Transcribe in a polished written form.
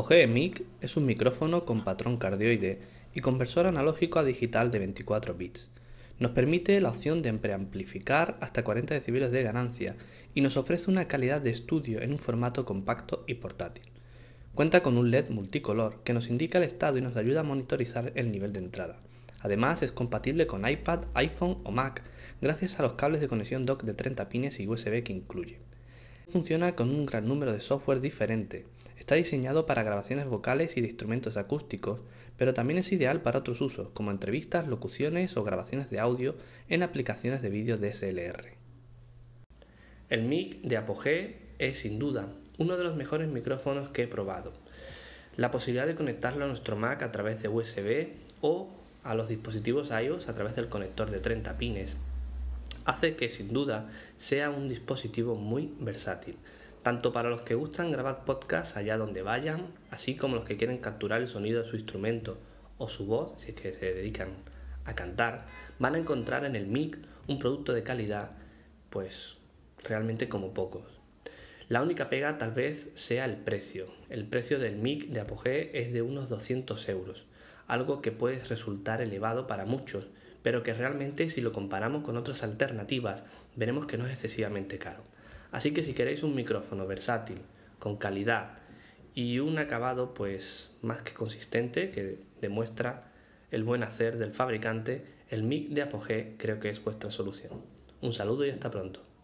Apogee Mic es un micrófono con patrón cardioide y conversor analógico a digital de 24 bits. Nos permite la opción de preamplificar hasta 40 dB de ganancia y nos ofrece una calidad de estudio en un formato compacto y portátil. Cuenta con un LED multicolor que nos indica el estado y nos ayuda a monitorizar el nivel de entrada. Además es compatible con iPad, iPhone o Mac gracias a los cables de conexión dock de 30 pines y USB que incluye. Funciona con un gran número de software diferente. Está diseñado para grabaciones vocales y de instrumentos acústicos, pero también es ideal para otros usos, como entrevistas, locuciones o grabaciones de audio en aplicaciones de vídeo DSLR. El mic de Apogee es sin duda uno de los mejores micrófonos que he probado. La posibilidad de conectarlo a nuestro Mac a través de USB o a los dispositivos iOS a través del conector de 30 pines hace que sin duda sea un dispositivo muy versátil, tanto para los que gustan grabar podcasts allá donde vayan, así como los que quieren capturar el sonido de su instrumento o su voz, si es que se dedican a cantar, van a encontrar en el mic un producto de calidad, pues realmente como pocos. La única pega tal vez sea el precio. El precio del mic de Apogee es de unos 200 euros, algo que puede resultar elevado para muchos, pero que realmente si lo comparamos con otras alternativas veremos que no es excesivamente caro. Así que si queréis un micrófono versátil, con calidad y un acabado pues más que consistente que demuestra el buen hacer del fabricante, el mic de Apogee creo que es vuestra solución. Un saludo y hasta pronto.